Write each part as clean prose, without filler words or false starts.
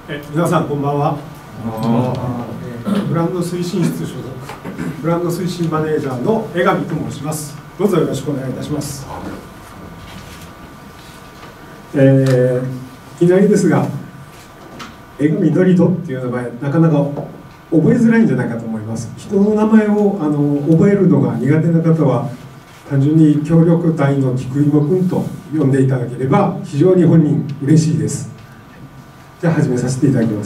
皆さんこんばんは。ブランド推進室所属ブランド推進マネージャーの江上と申します。どうぞよろしくお願いいたします。いきなりですが、江上のりとっていう名前なかなか覚えづらいんじゃないかと思います。人の名前を覚えるのが苦手な方は単純に協力隊の菊芋くんと呼んでいただければ非常に本人嬉しいです。じゃあ始めさせていただきます。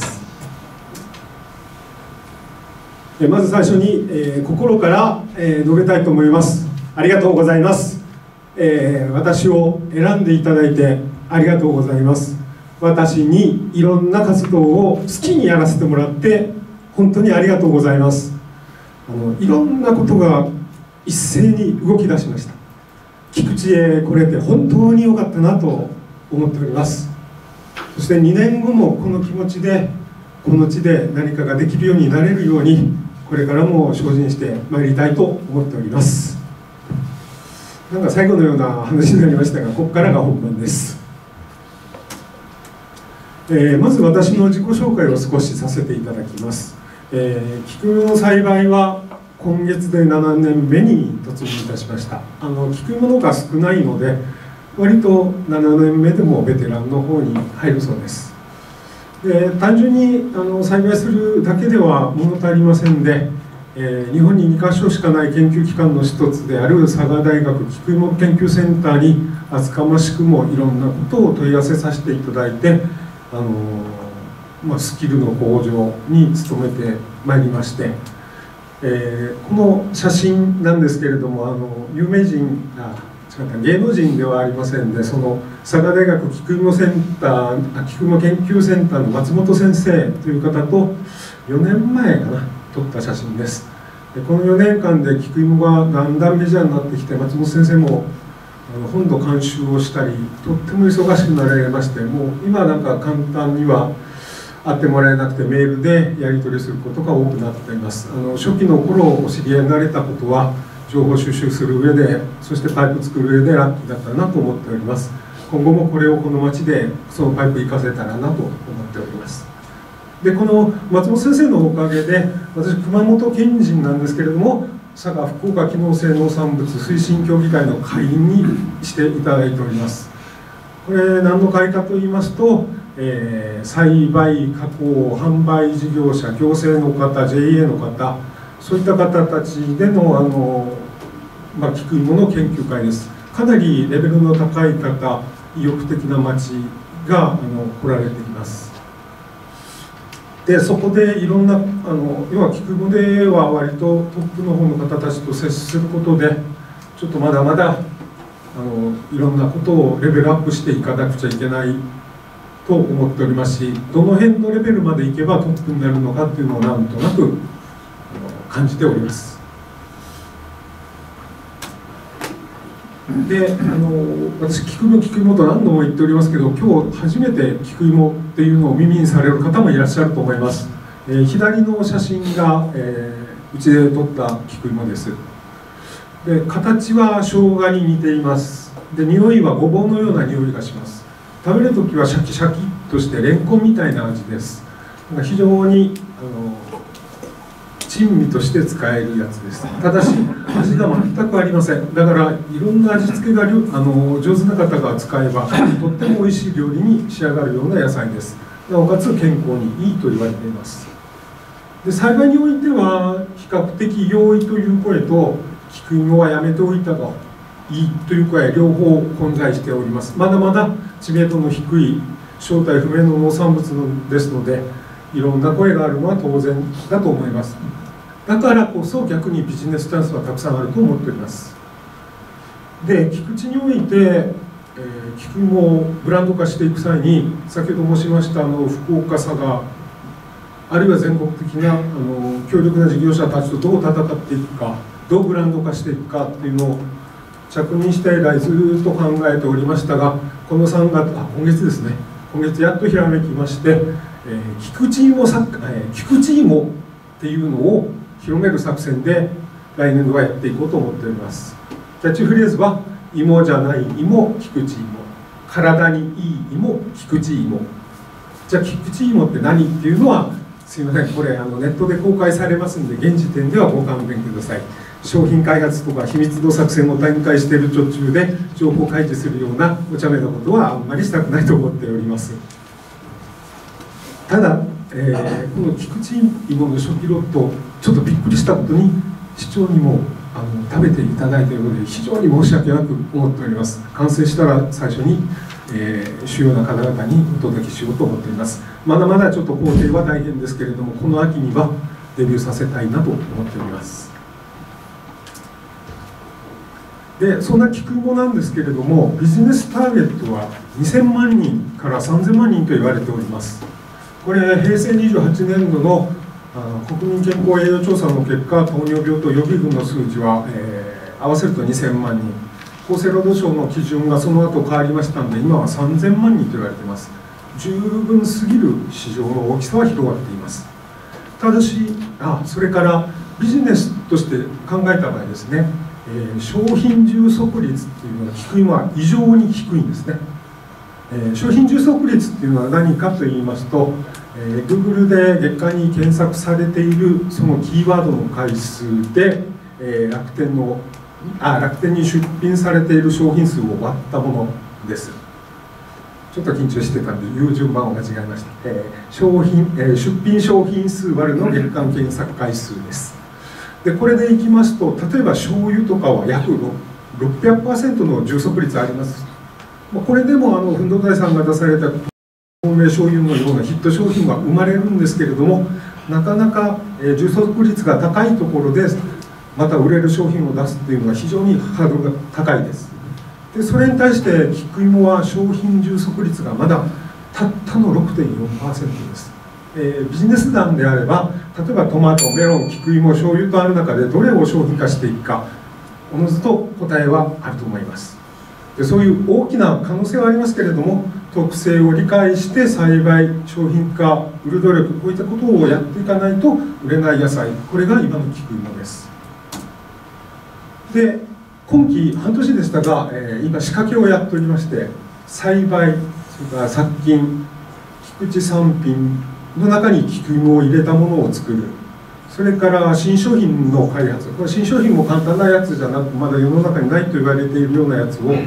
まず最初に、心から、述べたいと思います。ありがとうございます。私を選んでいただいてありがとうございます。私にいろんな活動を好きにやらせてもらって本当にありがとうございます。いろんなことが一斉に動き出しました。菊池へ来れて本当に良かったなと思っております。そして2年後もこの気持ちでこの地で何かができるようになれるようにこれからも精進してまいりたいと思っております。なんか最後のような話になりましたが、ここからが本番です。まず私の自己紹介を少しさせていただきます。菊芋の栽培は今月で7年目に突入いたしました。菊芋農家少ないので割と7年目でもベテランの方に入るそうです。単純に栽培するだけでは物足りませんで、日本に2カ所しかない研究機関の一つである佐賀大学菊芋研究センターに厚かましくもいろんなことを問い合わせさせていただいてスキルの向上に努めてまいりまして、この写真なんですけれども有名人芸能人ではありませんで、その佐賀大学菊芋研究センターの松本先生という方と4年前かな撮った写真です。この4年間で菊芋がだんだんメジャーになってきて、松本先生も本土監修をしたりとっても忙しくなられまして、もう今なんか簡単には会ってもらえなくてメールでやり取りすることが多くなっています。初期の頃お知り合いになれたことは情報収集する上で、そしてパイプ作る上でラッキーだったなと思っております。今後もこれをこの町でそのパイプ活かせたらなと思っております。でこの松本先生のおかげで私熊本県人なんですけれども、佐賀福岡機能性農産物推進協議会の会員にしていただいております。これ何の会かと言いますと、栽培加工販売事業者行政の方 JA の方、そういった方たちでの菊芋の研究会です。かなりレベルの高い方、意欲的な町が来られています。でそこでいろんな要は菊芋では割とトップの方の方たちと接することでちょっとまだまだいろんなことをレベルアップしていかなくちゃいけないと思っておりますし、どの辺のレベルまでいけばトップになるのかっていうのをなんとなく感じております。で私菊芋と何度も言っておりますけど、今日初めて菊芋っていうのを耳にされる方もいらっしゃると思います。左の写真が、うちで撮った菊芋です。で形は生姜に似ています。で匂いはごぼうのような匂いがします。食べる時はシャキシャキっとしてレンコンみたいな味です。非常に珍味として使えるやつです。ただし味が全くありません。だからいろんな味付けが上手な方が使えばとっても美味しい料理に仕上がるような野菜です。なおかつ健康にいいと言われています。で栽培においては比較的容易という声と菊芋はやめておいた方がいいという声両方混在しております。まだまだ知名度の低い正体不明の農産物ですので、いろんな声があるのは当然だと思います。だからこそ逆にビジネスチャンスはたくさんあると思っております。で菊池において、菊芋をブランド化していく際に先ほど申しました福岡佐賀あるいは全国的な強力な事業者たちとどう戦っていくか、どうブランド化していくかっていうのを着任して以来ずっと考えておりましたが、この3月今月ですね、今月やっとひらめきまして、菊池芋っていうのを広める作戦で来年度はやっていこうと思っております。キャッチフレーズは芋じゃない芋菊池芋、体にいい芋菊池芋じゃあ菊池芋って何っていうのは、すいません、これネットで公開されますんで、現時点ではご勘弁ください。商品開発とか秘密の作戦を展開している途中で情報開示するようなお茶目なことはあんまりしたくないと思っております。ただ、この菊池芋の初期ロット、ちょっとびっくりしたことに市長にも食べていただいているので、非常に申し訳なく思っております。完成したら最初に、主要な方々にお届けしようと思っております。まだまだちょっと工程は大変ですけれども、この秋にはデビューさせたいなと思っております。でそんな菊芋なんですけれども、ビジネスターゲットは2000万人から3000万人と言われております。これ平成28年度の国民健康栄養調査の結果、糖尿病と予備軍の数字は、合わせると2000万人、厚生労働省の基準がその後変わりましたので、今は3000万人と言われています。十分すぎる市場の大きさは広がっています。ただし、それからビジネスとして考えた場合ですね、商品充足率っていうのは菊芋は異常に低いんですね。商品充足率っていうのは何かと言いますと、Google で月間に検索されているそのキーワードの回数で、楽天に出品されている商品数を割ったものです。ちょっと緊張してたんで言う順番を間違えました。出品商品数割るの月間検索回数です。でこれでいきますと、例えば醤油とかは約 600% の充足率あります。これでもふんどう大さんが出された透明醤油のようなヒット商品は生まれるんですけれども、なかなか充足率が高いところでまた売れる商品を出すっていうのは非常にハードルが高いです。でそれに対して菊芋は商品充足率がまだたったの 6.4% です。ビジネス団であれば、例えばトマト、メロン、菊芋、醤油とある中でどれを商品化していくか、おのずと答えはあると思います。でそういう大きな可能性はありますけれども、特性を理解して栽培、商品化、売る努力、こういったことをやっていかないと売れない野菜、これが今の菊芋です。で今期半年でしたが、今仕掛けをやっておりまして、栽培、それから殺菌、菊池産品の中に菊芋を入れたものを作る、それから新商品の開発、これ新商品も簡単なやつじゃなく、まだ世の中にないと言われているようなやつを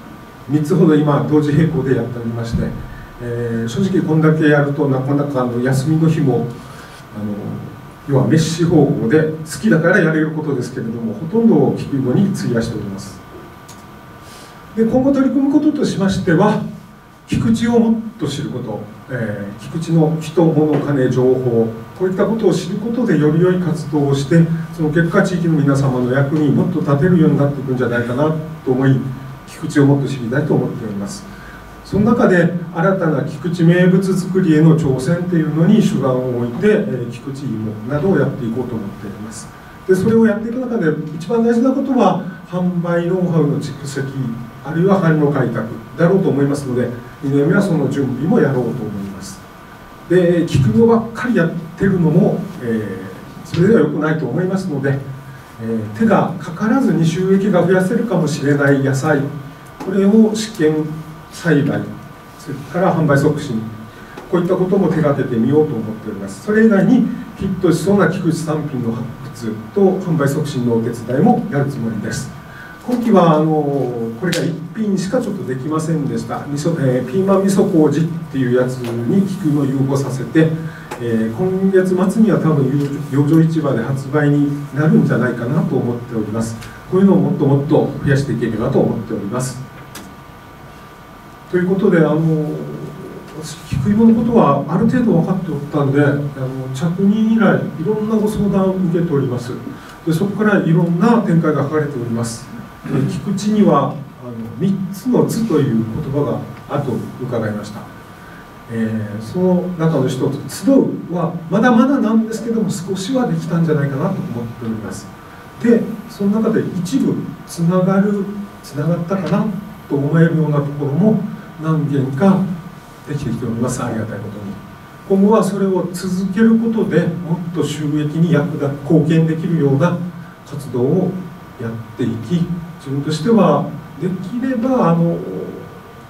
3つほど今同時並行でやっておりまして、正直こんだけやるとなかなか休みの日も要はメッシ方向で好きだからやれることですけれども、ほとんどを菊芋に費やしております。で今後取り組むこととしましては、菊池をもっと知ること、菊池の人、物、金、情報、こういったことを知ることでより良い活動をして、その結果地域の皆様の役にもっと立てるようになっていくんじゃないかなと思い、菊池をもっと知りたいと思っております。その中で新たな菊池名物作りへの挑戦というのに主眼を置いて、菊池芋などをやっていこうと思っております。でそれをやっていく中で一番大事なことは販売ノウハウの蓄積、あるいは販路開拓だろうと思いますので、2年目はその準備もやろうと思います。で菊芋ばっかりやってるのも、それでは良くないと思いますので、手がかからずに収益が増やせるかもしれない野菜、これを試験栽培、それから販売促進、こういったことも手がけてみようと思っております。それ以外にヒットしそうな菊池産品の発掘と販売促進のお手伝いもやるつもりです。今期はこれが1品しかちょっとできませんでした。ピーマン味噌麹っていうやつに菊芋を融合させて、今月末には多分養生市場で発売になるんじゃないかなと思っております。こういうのをもっともっと増やしていければと思っております。ということで菊芋のことはある程度分かっておったんで、着任以来いろんなご相談を受けております。でそこからいろんな展開が書かれております。菊池には3つの「つ」という言葉があると伺いました。その中の一つ「集う」はまだまだなんですけども、少しはできたんじゃないかなと思っております。でその中で一部つながったかなと思えるようなところも何件かできてきております。ありがたいことに。今後はそれを続けることでもっと収益に貢献できるような活動をやっていき、自分としてはできれば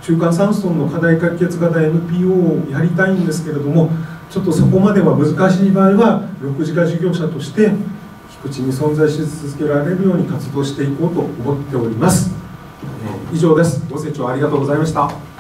中間山村の課題解決型 NPO をやりたいんですけれども、ちょっとそこまでは難しい場合は緑地化事業者として菊池に存在し続けられるように活動していこうと思っております。以上です。ご清聴ありがとうございました。